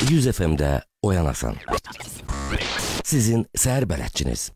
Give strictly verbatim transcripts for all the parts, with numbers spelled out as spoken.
yüz F M'də oyanasan. Sizin səhər bələdçiniz.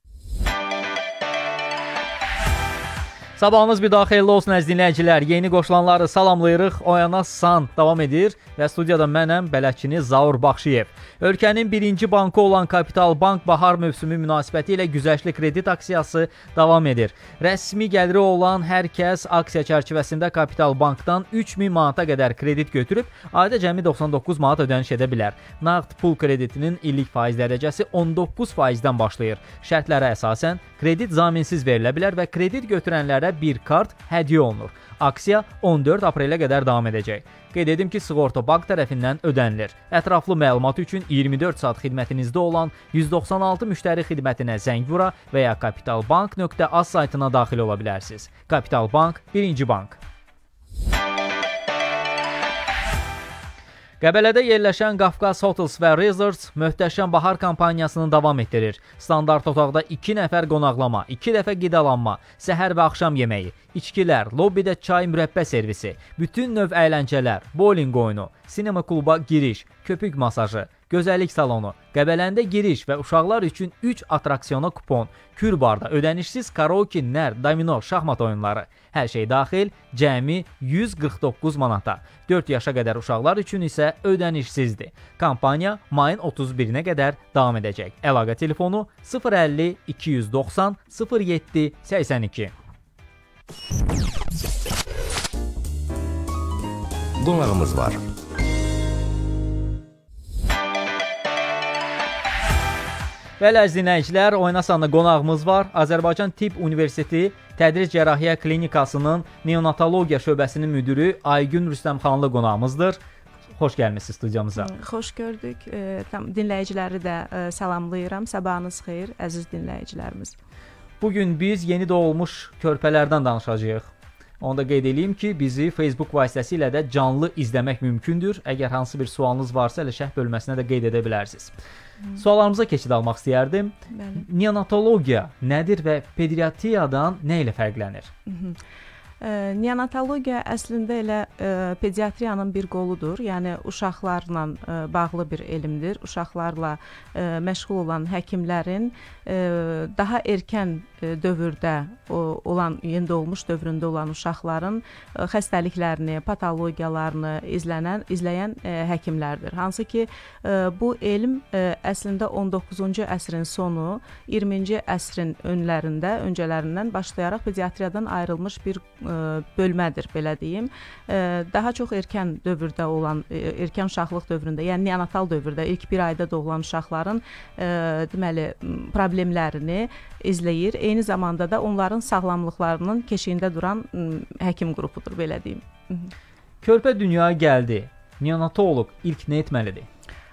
Sabahınız bir daha xeyirli olsun əziz dinləyicilər. Yeni qoşulanları salamlayırıq. Oyanasan davam edir və studiyada mənəm, bələdçiniz Zaur Baxşıyev. Ölkənin birinci bankı olan Kapital Bank bahar mövsümü münasibəti ilə güzəştli kredit aksiyası davam edir. Rəsmi gəliri olan hər kəs aksiya çərçivəsində Kapital Bankdan üç min manata qədər kredit götürüb, ayda cəmi doxsan doqquz manat ödəniş edə bilər. Nağd pul kreditinin illik faiz dərəcəsi on doqquz faizdən başlayır. Şərtlərə əsasən kredit zaminsiz verilə bilər və kredit götürənlərə bir kart hədiyyə olunur. Aksiya on dörd aprelə qədər davam edəcək. Qeyd edim ki, Sığorta Bank tərəfindən ödənilir. Ətraflı məlumat üçün iyirmi dörd saat xidmətinizdə olan yüz doxsan altı müştəri xidmətinə zəng vura və ya kapitalbank nöqtə az saytına daxil ola bilərsiniz. Kapital Bank, birinci bank. Qəbələdə yerləşən Qafqaz Hotels və Resorts möhtəşəm bahar kampaniyasını davam etdirir. Standart otaqda iki nəfər qonaqlama, iki dəfə qidalanma, səhər və axşam yeməyi, içkilər, lobbidə çay mürəbbə servisi, bütün növ əyləncələr, bowling oyunu, sinema kluba giriş, köpük masajı, gözəllik salonu, Qəbələndə giriş və uşaqlar üçün üç atraksiyona kupon, kür barda ödənişsiz karaoke, nər, domino, şahmat oyunları. Hər şey daxil cəmi yüz qırx doqquz manata. dörd yaşa qədər uşaqlar üçün isə ödənişsizdir. Kampaniya mayın otuz birinə qədər davam edəcək. Əlaqə telefonu sıfır əlli iki yüz doxsan sıfır yeddi səksən iki. Qonağımız var. Bəli, əziz dinləyicilər, Oynasanda qonağımız var. Azərbaycan Tibb Universiteti Tədris Cərrahiyyə Klinikasının Neonatologiya şöbəsinin müdiri Aygün Rüstəmxanlı qonağımızdır. Xoş gəlmisiniz studiyamıza. Xoş gördük. E, dinləyiciləri də e, salamlayıram. Sabahınız xeyir, əziz dinləyicilərimiz. Bugün biz yeni doğulmuş körpələrdən danışacağıq. Onu da qeyd edeyim ki, bizi Facebook vasitəsilə də canlı izləmək mümkündür. Əgər hansı bir sualınız varsa, elə şərh bölməsinə də qeyd edə bilərsiniz. Hmm. Suallarımıza keçid almaq istəyərdim. Bəli. Neonatologiya nədir və pediatriyadan nə ilə fərqlənir? Hı-hı. E, neonatologiya əslində elə e, pediatriyanın bir qoludur. Yəni uşaqlarla e, bağlı bir elmdir. Uşaqlarla e, məşğul olan həkimlərin e, daha erkən e, dövrdə o, olan, yeni doğmuş dövründə olan uşaqların e, xəstəliklərini, patologiyalarını izlənən, izləyən e, həkimlərdir. Hansı ki, e, bu elm e, əslində on doqquzuncu əsrin sonu, iyirminci əsrin önlərində, öncələrindən başlayaraq pediatriyadan ayrılmış bir e, bölmədir, belə deyim. Daha çox erkən dövrdə olan, erkən uşaqlıq dövründə, yəni neonatal dövrdə ilk bir ayda doğulan uşaqların deməli problemlərini izləyir. Eyni zamanda da onların sağlamlıqlarının keşiyində duran həkim qrupudur, belə deyim. Körpə dünyaya gəldi. Neonatoloq ilk nə etməlidir?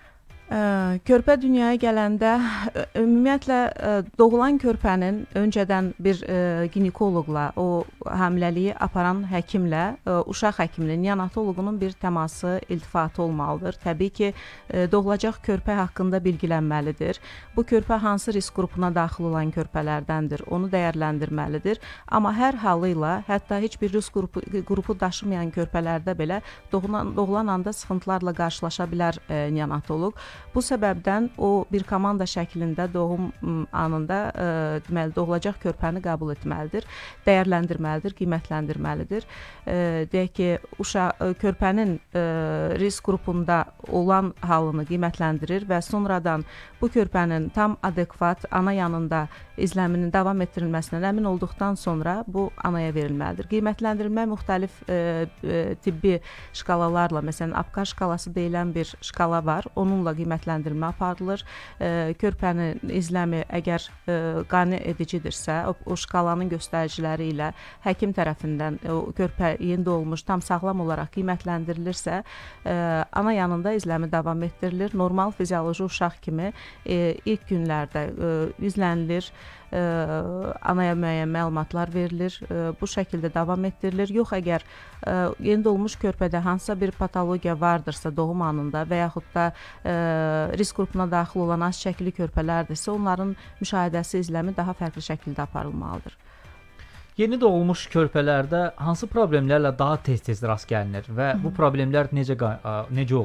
Körpə dünyaya gələndə ümumiyyətlə doğulan körpənin öncədən bir ginekoloqla, o hamiləliyi aparan həkimlə, uşaq həkiminin, neonatoloqunun bir təması, iltifatı olmalıdır. Təbii ki, doğulacaq körpə haqqında bilgilənməlidir. Bu körpə hansı risk qrupuna daxil olan körpələrdəndir, onu dəyərləndirməlidir. Amma hər halı ilə, hətta heç bir risk qrupu, qrupu daşımayan körpələrdə belə doğulan, doğulan anda sıxıntılarla qarşılaşa bilər neonatoloq. Bu səbəbdən o bir komanda şəklində doğum anında e, deməli doğulacaq körpəni qəbul etməlidir, dəyərləndirməlidir, qiymətləndirməlidir. E, deyək ki, uşaq körpənin e, risk qrupunda olan halını qiymətləndirir və sonradan bu körpənin tam adekvat ana yanında izləminin davam etdirilməsindən əmin olduqdan sonra bu anaya verilməlidir. Qiymətləndirilmə müxtəlif e, e, tibbi şkalalarla, məsələn, Apgar şkalası deyilən bir şkala var. Onunla qiymətləndirmə aparılır. E, körpənin izləmi əgər e, qane edicidirsə, o, o şkalanın göstəriciləri ilə həkim tərəfindən o körpə yeni doğulmuş, tam sağlam olaraq qiymətləndirilirsə, e, ana yanında izləmi davam etdirilir. Normal fizioloji uşaq kimi e, ilk günlərdə e, izlənilir. E, anaya müəyyən məlumatlar verilir, e, bu şəkildə davam etdirilir. Yox, əgər e, yeni doğmuş körpədə hansısa bir patologiya vardırsa doğum anında və yaxud da e, risk qrupuna daxil olan az şəkilli körpələrdirsə, onların müşahidəsi, izləmi daha fərqli şəkildə aparılmalıdır. Yeni doğulmuş körpələrdə hansı problemlərlə daha tez-tez rast gəlinir və bu problemlər necə necə olur?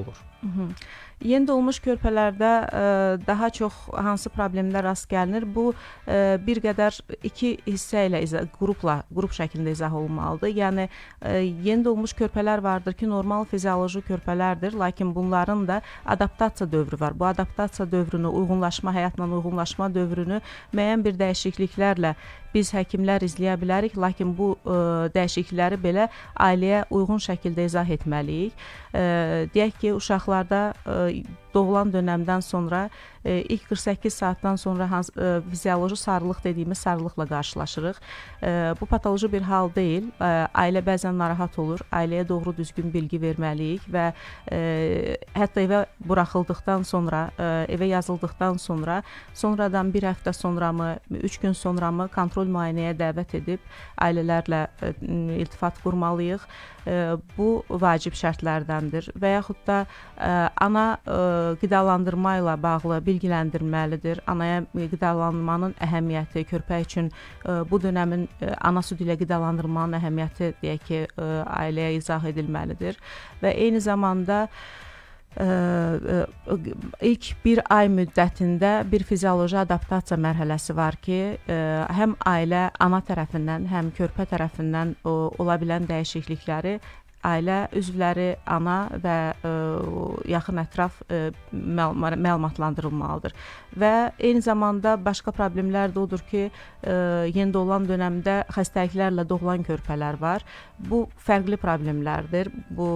Hı -hı. Yeni doğulmuş körpələrdə ə, daha çox hansı problemlər rast gəlinir? Bu ə, bir qədər iki hissə ilə izah, qrupla, qrup şəklində izah olunmalıdır. Yəni ə, yeni doğulmuş körpələr vardır ki, normal fizioloji körpələrdir, lakin bunların da adaptasiya dövrü var. Bu adaptasiya dövrünü, uyğunlaşma, həyatla uyğunlaşma dövrünü müəyyən bir dəyişikliklərlə biz həkimlər izləyə bilərik, lakin bu ə, dəyişiklikləri belə ailəyə uyğun şəkildə izah etməliyik. Ə, deyək ki, uşaqlarda ə, doğulan dönəmdən sonra e, ilk qırx səkkiz saatdan sonra hans, e, fizioloji sarılıq dediyimiz sarılıqla qarşılaşırıq. E, bu patoloji bir hal deyil. E, ailə bəzən narahat olur. Ailəyə doğru düzgün bilgi verməliyik və e, hətta evə buraxıldıqdan sonra, e, evə yazıldıqdan sonra, sonradan bir həftə sonra mı, üç gün sonra mı kontrol müayinəyə dəvət edib ailələrlə e, iltifat qurmalıyıq. E, bu vacib şərtlərdəndir və yaxud da e, ana e, qidalandırma ilə bağlı bilgiləndirməlidir. Anaya qidalanmanın əhəmiyyəti, körpə üçün e, bu dönəmin e, ana südü ilə qidalandırmanın əhəmiyyəti deyək ki, e, ailəyə izah edilməlidir və eyni zamanda e, e, ilk bir ay müddətində bir fizioloji adaptasiya mərhələsi var ki, e, həm ailə ana tərəfindən, həm körpə tərəfindən o, ola bilən dəyişiklikləri ailə üzvləri, ana və ə, yaxın ətraf ə, məl məlumatlandırılmalıdır. Və eyni zamanda başqa problemlər də odur ki, ə, yeni doğulan dönəmdə xəstəliklərlə doğulan körpələr var. Bu fərqli problemlərdir. Bu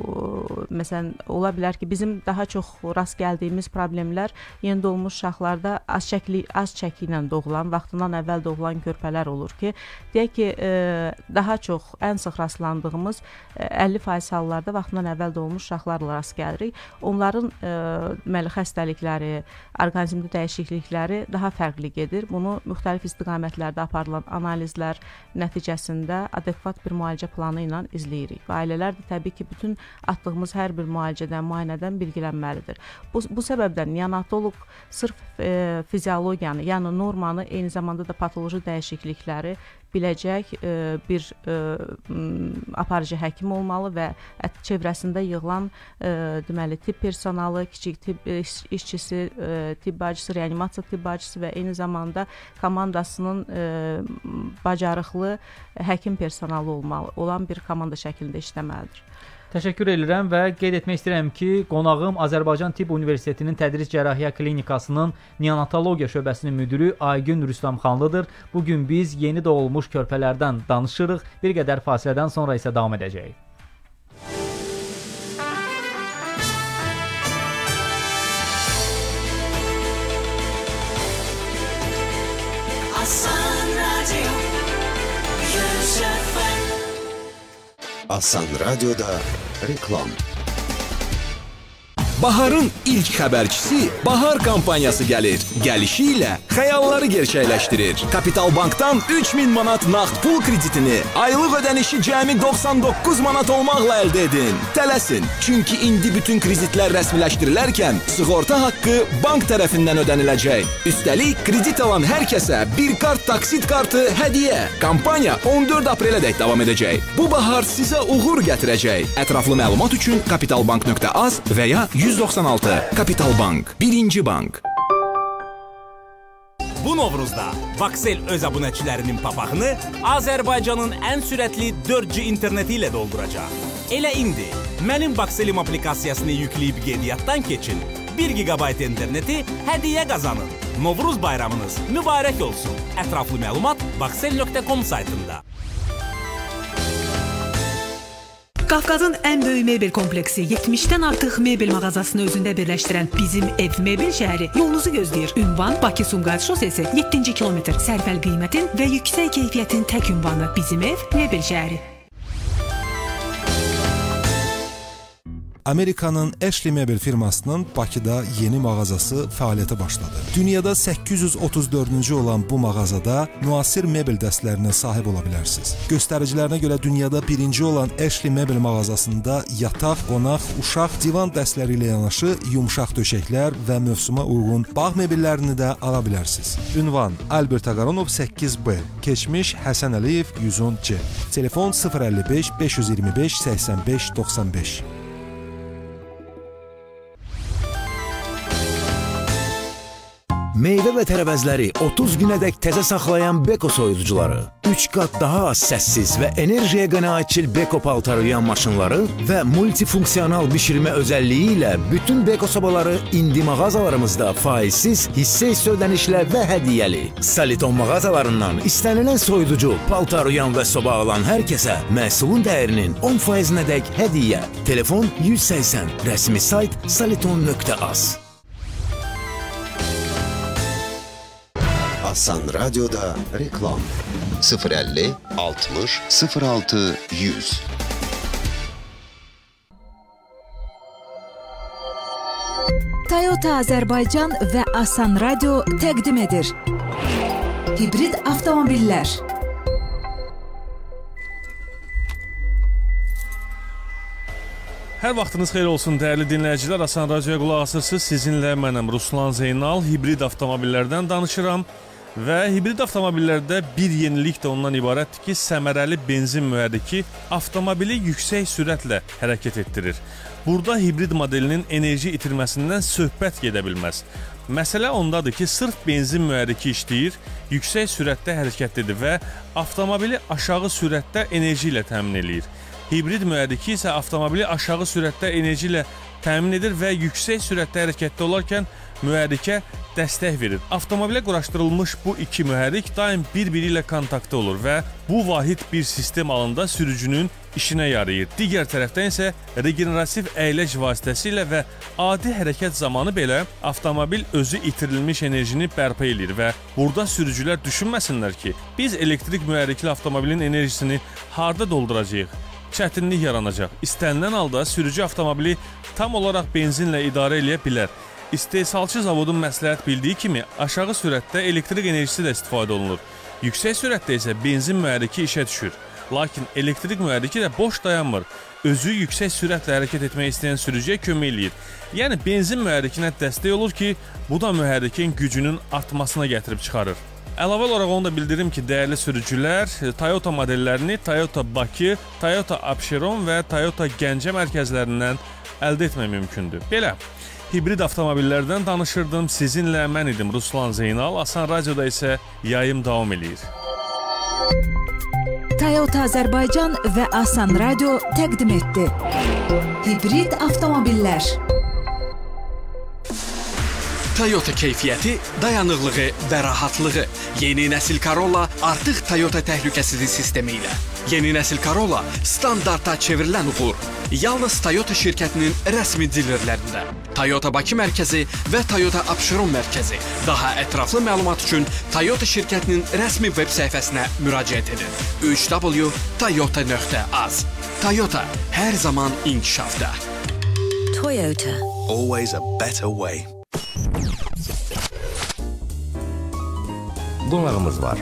məsələn ola bilər ki, bizim daha çox rast gəldiyimiz problemlər yeni doğulmuş uşaqlarda az çəkli az çəki ilə doğulan, vaxtından əvvəl doğulan körpələr olur ki, deyək ki, ə, daha çox ən sıx rastlandığımız əlli faiz hallarda vaxtından əvvəl doğulmuş uşaqlarla rast gəlirik. Onların e, deməli xəstəlikləri, orqanizmdə dəyişiklikləri daha fərqli gedir. Bunu müxtəlif istiqamətlərdə aparılan analizlər nəticəsində adekvat bir müalicə planı ilə izləyirik. Və ailələr də təbii ki, bütün atdığımız hər bir müalicədən, müayinədən bilgilənməlidir. Bu, bu səbəbdən neonatoloq sırf e, fiziologiyanı, yəni normanı, eyni zamanda da patoloji dəyişiklikləri biləcək e, bir e, aparıcı həkim olmalı və çevrəsində yığılan e, deməli tibb personalı, kiçik tibb işçisi, e, tibb bacısı, reanimasiya tibb bacısı və eyni zamanda komandasının e, bacarıqlı həkim personalı olmalı, olan bir komanda şəklində işləməlidir. Təşəkkür edirəm və qeyd etmək istəyirəm ki, qonağım Azərbaycan Tibb Universitetinin Tədris Cərrahiyyə Klinikasının Neonatologiya şöbəsinin müdiri Aygün Rüstəmxanlıdır. Bugün biz yeni doğulmuş körpələrdən danışırıq. Bir qədər fasilədən sonra isə davam edəcəyik. Asan Radio'da reklam. Baharın ilk xəbərçisi Bahar kampaniyası gəlir. Gəlişi ilə xəyalları gerçəkləşdirir. Kapital Bankdan üç min manat nağd pul kreditini aylıq ödənişi cəmi doxsan doqquz manat olmaqla əldə edin. Tələsin, çünki indi bütün kreditlər rəsmiləşdirilərkən sığorta haqqı bank tərəfindən ödəniləcək. Üstəlik, kredit alan hər kəsə bir kart taksit kartı hədiyyə. Kampaniya on dörd aprelə dək davam edəcək. Bu bahar sizə uğur gətirəcək. Ətraflı məlumat üçün kapitalbank nöqtə az və ya yüz doxsan altı. Kapital Bank, birinci bank. Bu Novruzda Vaxel öz abunəçilərinin papağını Azərbaycanın ən sürətli dörd G interneti ilə dolduracaq. Elə indi Mənim Vaxelim aplikasiyasını yükləyib qeydiyyatdan keçin. bir gigabayt interneti hədiyyə qazanın. Novruz bayramınız mübarək olsun. Ətraflı məlumat vaxel nöqtə com saytında. Qafqazın ən böyük mebel kompleksi yetmişdən artıq mebel mağazasını özündə birləşdirən Bizim Ev Mebel şəhəri yolunuzu gözləyir. Ünvan Bakı-Sumqayıt şosesi yeddinci kilometr. Sərfəl qiymətin və yüksək keyfiyyətin tək ünvanı Bizim Ev Mebel şəhəri. Amerikanın Ashley Mebel firmasının Bakıda yeni mağazası fəaliyyətə başladı. Dünyada səkkiz yüz otuz dördüncü olan bu mağazada müasir mebel dəstlərinə sahib ola bilərsiniz. Göstəricilərinə görə dünyada birinci olan Ashley Mebel mağazasında yataq, qonaq, uşaq, divan dəstləri ilə yanaşı yumşaq döşəklər və mövsuma uyğun bağ mebellərini də ala bilərsiniz. Ünvan Albert Aqaronov səkkiz B, keçmiş Həsən Əliyev yüz on C. Telefon sıfır əlli beş beş yüz iyirmi beş səksən beş doxsan beş. Meyvə və tərəvəzləri otuz günədək təzə saxlayan Beko soyuducuları, üç qat daha az səssiz və enerjiyə qənaətçil Beko paltaroyan maşınları və multifunksiyonal bişirmə özəlliyi ilə bütün Beko sobaları indi mağazalarımızda faizsiz, hissə hissə ödənişlə və hədiyyəli. Saliton mağazalarından istənilən soyuducu, paltaroyan və soba alan hər kəsə məhsulun dəyərinin on faizinədək hədiyyə. Telefon yüz səksən, rəsmi sayt saliton nöqtə az. Asan Radyo'da reklam sıfır əlli altmış sıfır altı yüz. Toyota Azərbaycan və Asan Radio təqdim edir. Hibrid avtomobillər. Hər vaxtınız xeyir olsun, dəyərli dinləyicilər. Asan Radioya qulaq asırsınız. Sizinlə mənəm Ruslan Zeynal. Hibrid avtomobillərdən danışıram. Və hibrid avtomobillərdə bir yenilik də ondan ibarətdir ki, səmərəli benzin mühərriki avtomobili yüksək sürətlə hərəkət etdirir. Burada hibrid modelinin enerji itirməsindən söhbət gedə bilməz. Məsələ ondadır ki, sırf benzin mühərriki işləyir, yüksək sürətdə hərəkətlidir və avtomobili aşağı sürətdə enerji ilə təmin edir. Hibrid mühərriki isə avtomobili aşağı sürətdə enerji ilə təmin edir və yüksək sürətdə hərəkətdə olarkən mühərrikə dəstək verir. Avtomobilə quraşdırılmış bu iki mühərrik daim bir-biri ilə kontaktda olur və bu vahid bir sistem halında sürücünün işinə yarayır. Digər tərəfdən isə regenerativ əyləc vasitəsilə və adi hərəkət zamanı belə avtomobil özü itirilmiş enerjini bərpa edir və burada sürücülər düşünməsinlər ki, biz elektrik mühərrikli avtomobilin enerjisini harda dolduracağıq? Çətinlik yaranacaq. İstənilən halda sürücü avtomobili tam olaraq benzinlə idarə edə bilər. İstehsalçı zavodun məsləhət bildiyi kimi aşağı sürətdə elektrik enerjisi də istifadə olunur. Yüksək sürətdə isə benzin mühərriki işə düşür. Lakin elektrik mühərriki də boş dayanmır. Özü yüksək sürətlə hərəkət etmək istəyən sürücüyə kömək eləyir. Yəni benzin mühərrikinə dəstək olur ki, bu da mühərrikin gücünün artmasına gətirib çıxarır. Əlavə olaraq onu da bildirim ki, dəyərli sürücülər, Toyota modellərini Toyota Bakı, Toyota Abşeron və Toyota Gəncə mərkəzlərindən əldə etmək mümkündür. Belə, hibrid avtomobillərdən danışırdım. Sizinlə mən idim Ruslan Zeynal. Asan Radioda isə yayım davam edir. Toyota Azərbaycan və Asan Radio təqdim etdi. Hibrid avtomobillər. Toyota keyfiyyəti, dayanıqlığı və rahatlığı. Yeni nəsil Corolla artıq Toyota təhlükəsizlik sistemi ilə. Yeni nəsil Corolla standarta çevrilən uğur. Yalnız Toyota şirkətinin rəsmi dilerlərində. Toyota Bakı mərkəzi və Toyota Abşeron mərkəzi. Daha ətraflı məlumat üçün Toyota şirkətinin rəsmi veb səhifəsinə müraciət edin. üç w toyota nöqtə az. Toyota hər zaman inkişafda. Toyota. Always a better way. Qonağımız var.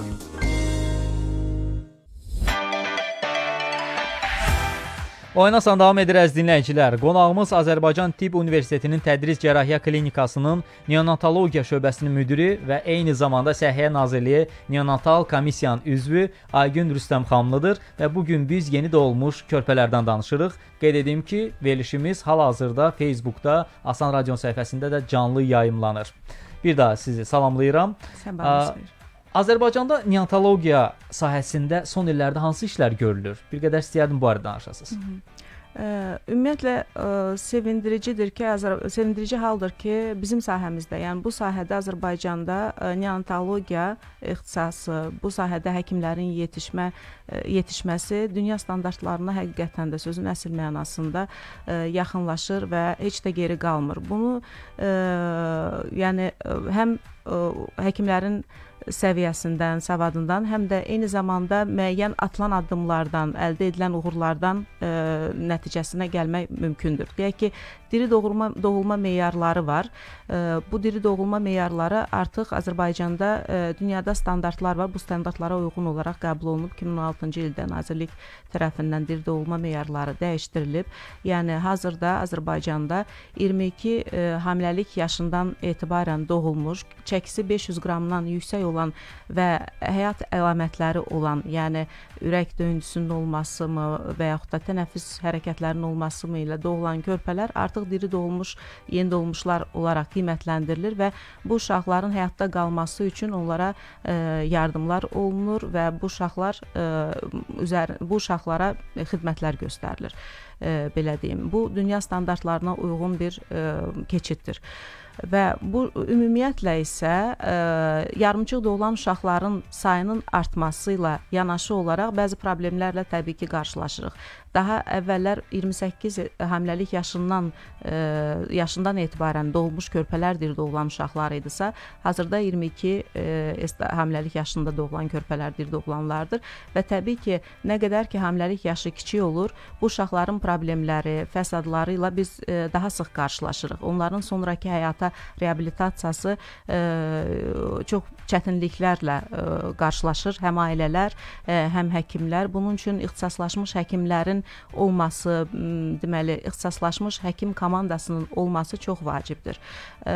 Oynasan davam edir əziz dinləyicilər. Qonağımız Azərbaycan Tibb Universitetinin Tədris Cərrahiyyə Klinikasının Neonatologiya şöbəsinin müdiri və eyni zamanda Səhiyyə Nazirliyi Neonatal Komissiyanın üzvü Aygün Rüstəmxanlıdır və bugün biz yeni doğulmuş körpələrdən danışırıq. Qeyd edim ki, verilişimiz hal-hazırda Facebookda Asan Radionun səhifəsində də canlı yayımlanır. Bir daha sizi salamlayıram. Sən baxmışsın. Azərbaycanda neonatologiya sahəsində son illərdə hansı işlər görülür? Bir qədər istəyərdim bu barədə danışasınız. Hı -hı. Ə, ümumiyyətlə ə, sevindiricidir ki, Azər sevindirici haldır ki, bizim sahəmizdə, yəni bu sahədə Azərbaycanda ə, neonatologiya ixtisası, bu sahədə həkimlərin yetişmə ə, yetişməsi dünya standartlarına həqiqətən də sözün əsl mənasında ə, yaxınlaşır və heç də geri qalmır. Bunu ə, yəni ə, həm ə, həkimlərin səviyyəsindən, savadından, həm də eyni zamanda müəyyən atılan addımlardan, əldə edilən uğurlardan ə, nəticəsinə gəlmək mümkündür. Deyək ki, diri doğulma, doğulma meyarları var. Ə, bu diri doğulma meyarları artıq Azərbaycanda ə, dünyada standartlar var. Bu standartlara uyğun olaraq qəbul olunub. iki min on altıncı ildə Nazirlik tərəfindən diri doğulma meyarları dəyişdirilib. Yəni hazırda Azərbaycanda iyirmi iki ə, hamiləlik yaşından etibarən doğulmuş, çəkisi beş yüz qramdan yüksək olan olan və həyat əlamətləri olan, yəni ürək döyüntüsünün olması mı və yaxud da tənəffüs hərəkətlərinin olması mı ilə doğulan körpələr artıq diri doğulmuş, yeni doğulmuşlar olaraq qiymətləndirilir və bu uşaqların həyatda qalması üçün onlara e, yardımlar olunur və bu uşaqlar e, üzər, bu uşaqlara xidmətlər göstərilir. E, belə deyim. Bu dünya standartlarına uyğun bir e, keçiddir. Və bu ümumiyyətlə isə e, yarımçıq doğulan uşaqların sayının artması ilə yanaşı olaraq bəzi problemlərlə təbii ki qarşılaşırıq. Daha əvvəllər iyirmi səkkiz həmləlik yaşından e, yaşından etibarən doğulmuş körpələr diri doğulan uşaqlar idisə, hazırda iyirmi iki e, həmləlik yaşında doğulan körpələr diri doğulanlardır və təbii ki, nə qədər ki həmləlik yaşı kiçik olur, bu uşaqların problemləri, fəsadları ilə biz e, daha sıx qarşılaşırıq. Onların sonrakı həyata reabilitasiyası e, çox çətinliklərlə e, qarşılaşır həm ailələr, e, həm həkimlər. Bunun üçün ixtisaslaşmış həkimlərin olması, deməli, ixtisaslaşmış həkim komandasının olması çox vacibdir. E,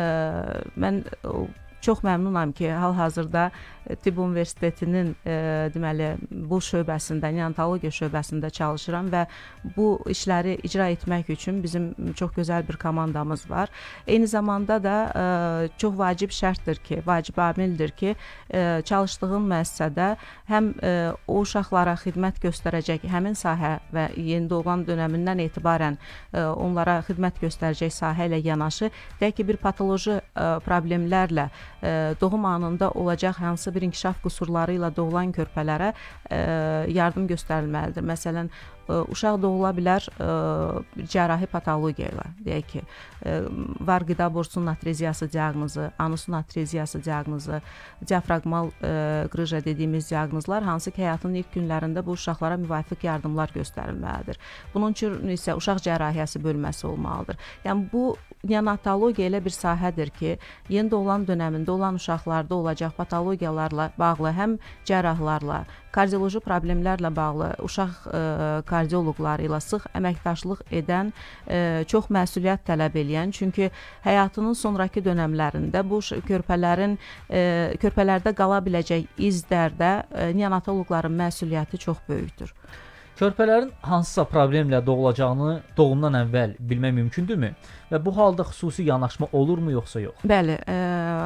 mən çox məmnunam ki, hal-hazırda Tibb Universitetinin e, deməli, bu şöbəsində, neonatologiya şöbəsində çalışıram və bu işləri icra etmək üçün bizim çox gözəl bir komandamız var. Eyni zamanda da e, çox vacib şərtdir ki, vacib amildir ki, e, çalışdığım müəssisədə həm e, o uşaqlara xidmət göstərəcək həmin sahə və yeni doğulan dönəmindən etibarən e, onlara xidmət göstərəcək sahə ilə yanaşı, deyək ki, bir patoloji e, problemlərlə e, doğum anında olacaq hansı bir inkişaf qüsurları ilə doğulan körpələrə e, yardım göstərilməlidir. Məsələn, e, uşaq doğula bilər e, cərrahi patologiya ilə, deyək ki, e, var qida borusunun atreziyası diaqnozu, anusun atreziyası diaqnozu, diafraqmal e, qrıja dediyimiz diaqnozlar, hansı ki, həyatın ilk günlərində bu uşaqlara müvafiq yardımlar göstərilməlidir. Bunun üçün isə uşaq cərrahiyyəsi bölməsi olmalıdır. Yəni, bu neonatologiya elə bir sahədir ki, yeni doğulan dönəmində olan uşaqlarda olacaq patologiyalarla bağlı, həm cərrahlarla, kardioloji problemlərlə bağlı uşaq e, kardioloqları ilə sıx əməkdaşlıq edən, e, çox məsuliyyət tələb edən, çünki həyatının sonrakı dönəmlərində bu körpələrin e, körpələrdə qala biləcək izlərdə e, neonatoloqların məsuliyyəti çox böyükdür. Körpələrin hansısa problemlə doğulacağını doğumdan əvvəl bilmək mümkündürmü? Və bu halda xüsusi yanaşma olurmu yoxsa yox? Bəli, e,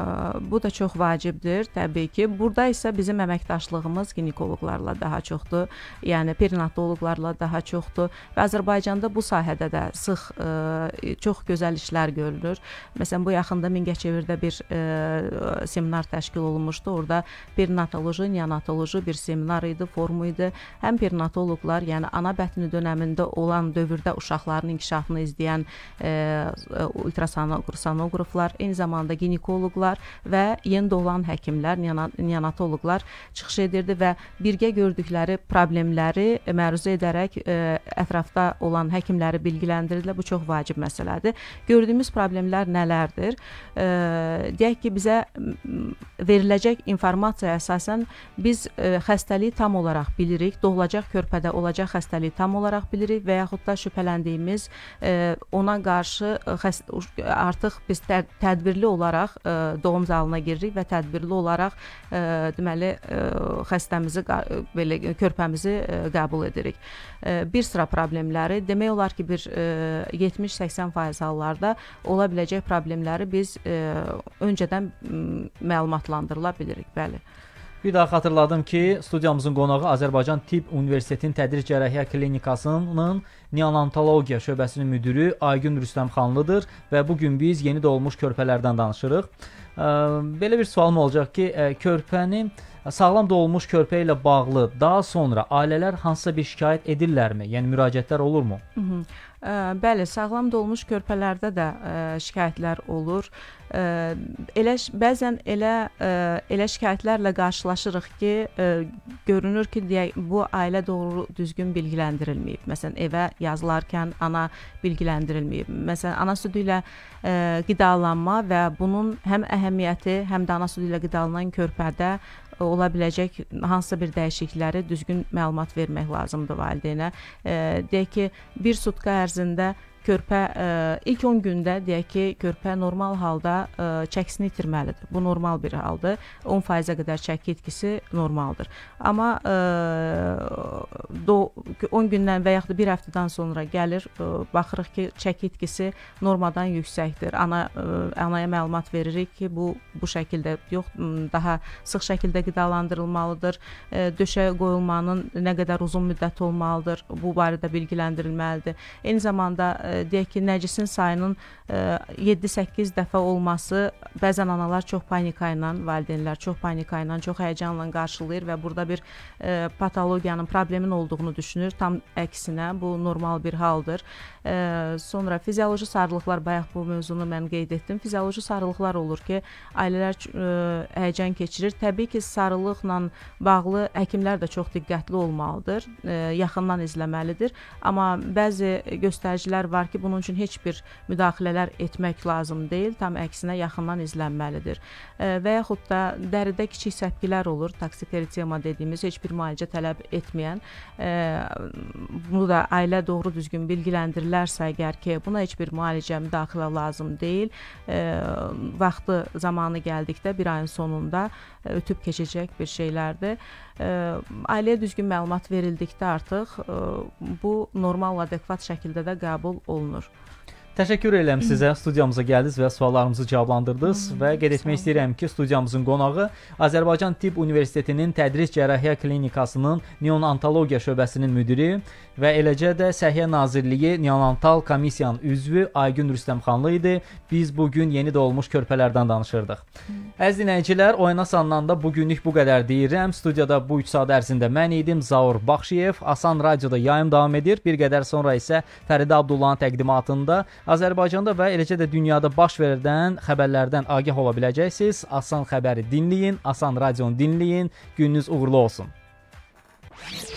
bu da çox vacibdir təbii ki. Burada isə bizim əməkdaşlığımız ginekoloqlarla daha çoxdur, yəni perinatoloqlarla daha çoxdur və Azərbaycanda bu sahədə də sıx e, çox gözəl işlər görülür. Məsələn, bu yaxında Mingəçevirdə bir e, seminar təşkil olunmuşdu. Orada perinatoloji, neonatoloji bir seminar idi, forum idi. Həm perinatoloqlar, yəni ana bətni dönəmində olan dövrdə uşaqların inkişafını izləyən e, ultrasonoqraflar, eyni zamanda ginekoloqlar və yeni doğulan həkimlər, neonatoloqlar çıxış edirdi və birgə gördükləri problemləri məruzə edərək e, ətrafda olan həkimləri bilgiləndirdilər. Bu çox vacib məsələdir. Gördüyümüz problemlər nələrdir? E, deyək ki, bizə veriləcək informasiya əsasən biz e, xəstəliyi tam olaraq bilirik, doğulacaq körpədə olacaq xəstəliyi tam olaraq bilirik və yaxud da şübhələndiyimiz e, ona qarşı artıq biz tədbirli olaraq ə, doğum zalına giririk və tədbirli olaraq ə, deməli ə, xəstəmizi, belə körpəmizi ə, qəbul edirik. Ə, bir sıra problemləri, demək olar ki, bir yetmiş səksən faiz hallarda ola biləcək problemləri biz ə, öncədən məlumatlandırıla bilirik, bəli. Bir daha xatırladım ki, studiyamızın qonağı Azərbaycan Tibb Universitetinin Tədris Cərrahiyyə Klinikasının neonatologiya şöbəsinin müdiri Aygün Rüstəmxanlıdır və bugün biz yeni doğulmuş körpələrdən danışırıq. Belə bir sualım olacaq ki, körpəni, sağlam doğulmuş körpə ilə bağlı daha sonra ailələr hansısa bir şikayət edirlərmi? Yəni müraciətlər olurmu? Hı -hı. Bəli, sağlam doğulmuş körpələrdə də ə, şikayətlər olur. Ə, elə bəzən elə ə, elə şikayətlərlə qarşılaşırıq ki, ə, görünür ki, deyək, bu ailə doğru düzgün bilgiləndirilməyib. Məsələn, evə yazılarkən ana bilgiləndirilməyib. Məsələn, ana südü ilə ə, qidalanma və bunun həm əhəmiyyəti, həm də ana südü ilə qidalanan körpədə ola biləcək hansısa bir dəyişiklikləri düzgün məlumat vermək lazımdır valideynə. E, deyək ki, bir sutka ərzində körpə ə, ilk on gündə deyək ki, körpə normal halda ə, çəkisini itirməlidir. Bu normal bir haldır. on faiz qədər çəki itkisi normaldır. Amma ə, do, on gündən və yaxud da bir həftədən sonra gəlir, ə, baxırıq ki, çəki itkisi normadan yüksəkdir. Ana ə, anaya məlumat veririk ki, bu bu şəkildə yox, daha sıx şəkildə qidalandırılmalıdır. Ə, döşə qoyulmanın nə qədər uzun müddət olmalıdır, bu barədə bilgiləndirilməlidir. Eyni zamanda ə, deyək ki, nəcisin sayının yeddi səkkiz dəfə olması bəzən analar çox panika ilə, valideynlər çox panika ilə, çox həyəcanla qarşılayır və burada bir ə, patologiyanın, problemin olduğunu düşünür. Tam əksinə, bu normal bir haldır. Ə, sonra fizioloji sarılıqlar, bayaq bu mövzunu mən qeyd etdim. Fizioloji sarılıqlar olur ki, ailələr ə, həyəcan keçirir. Təbii ki, sarılıqla bağlı həkimlər də çox diqqətli olmalıdır, ə, yaxından izləməlidir. Amma bəzi göstəricilər var ki, bunun üçün heç bir müdaxilələr etmək lazım deyil, tam əksinə yaxından izlənməlidir. E, və yaxud da dəridə kiçik səpkilər olur, toksik eritema dediyimiz, heç bir müalicə tələb etməyən. E, bunu da ailə doğru düzgün bilgiləndirirlərsə əgər ki, buna heç bir müalicə, müdaxilə lazım deyil, e, vaxtı, zamanı gəldikdə bir ayın sonunda e, ötüb keçəcək bir şeylərdir. E, ailəyə düzgün məlumat verildikdə artıq e, bu normal, adekvat şəkildə də qəbul olunur. Təşəkkür edirəm sizə, studiyamıza gəldiniz və suallarımızı cavablandırdınız və qeyd etmək istəyirəm ki, studiyamızın qonağı Azərbaycan Tibb Universitetinin Tədris Cərrahiyyə Klinikasının neonatologiya şöbəsinin müdiri və eləcə də Səhiyyə Nazirliyi Neonatal Komissiyanın üzvü Aygün Rüstəmxanlı idi. Biz bugün yeni doğulmuş körpələrdən danışırdıq. Əziz dinləyicilər, Oyana Sandan da bugünlük bu qədər deyirəm. Studiyada bu üç saat ərzində mən idim, Zaur Baxşiyev. Asan Radioda yayım davam edir. Bir qədər sonra isə Fəridə Abdullahın təqdimatında Azərbaycanda və eləcə də dünyada baş verən xəbərlərdən agah ola biləcəksiniz. Asan xəbəri dinləyin, Asan Radionu dinləyin. Gününüz uğurlu olsun.